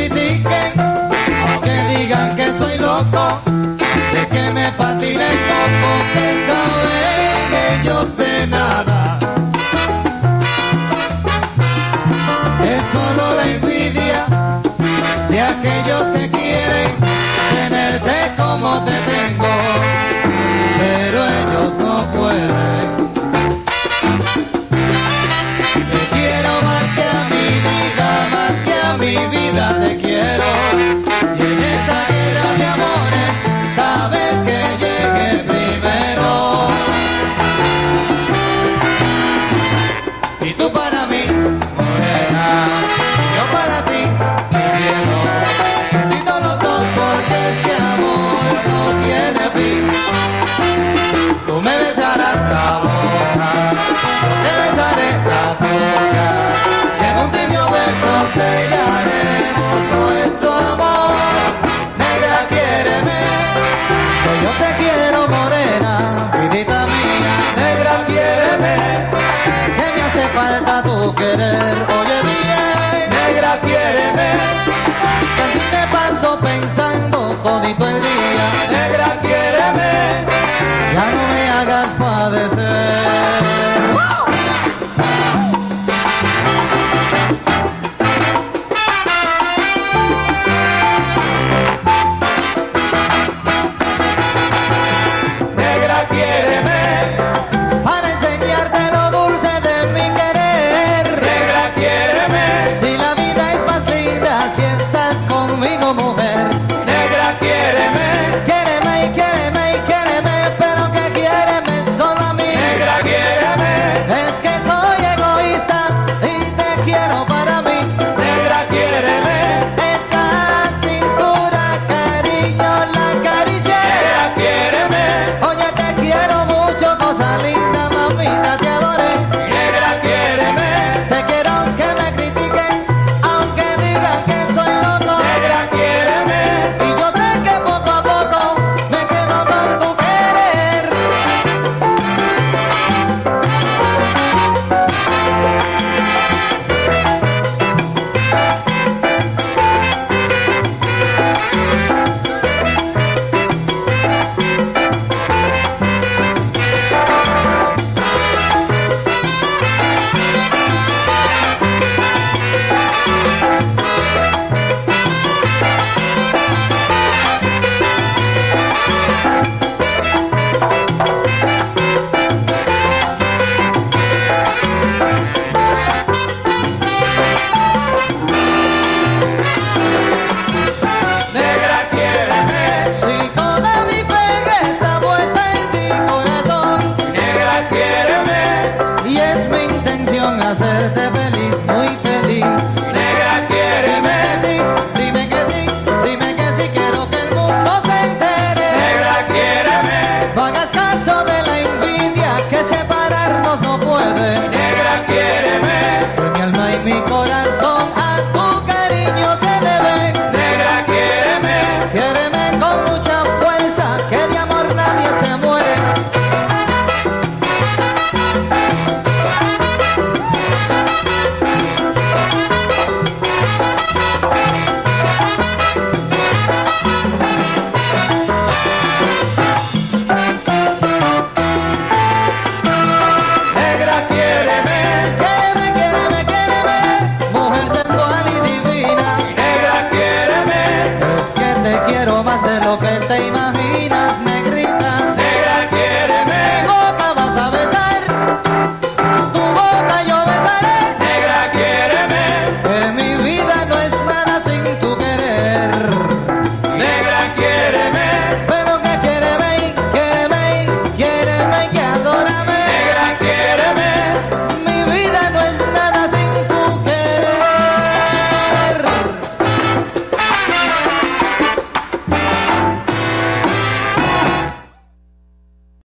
critiquen o que digan que soy loco, de que me patine el coco, que saben ellos de nada. Es solo la envidia de aquellos que quieren tenerte como te tengo, pero ellos no pueden. Te quiero más que a mi vida, más que a mi vida te quiero. Y en esa guerra de amores sabes que llegué primero. Y tú para mí, morena, yo para ti, mi cielo. Bendito los dos porque este amor no tiene fin. Tú me besarás la boca, yo te besaré la boca, y en un tibio beso sellaremos nuestro amor. Negra, quiéreme, que yo te quiero, morena, vidita mía. Negra, quiéreme, que me hace falta tu querer, oye bien. Negra, quiéreme, que a ti te paso pensando todito el día. Negra, quiéreme, ya no me hagas padecer. Negra, quiéreme, para enseñarte lo dulce de mi querer. Negra, quiéreme, si la vida es más linda si estás conmigo, mujer. Negra, quiéreme, quiéreme y quiéreme y quiéreme, pero que quiéreme solo a mí. Negra, quiéreme, es que soy egoísta y te quiero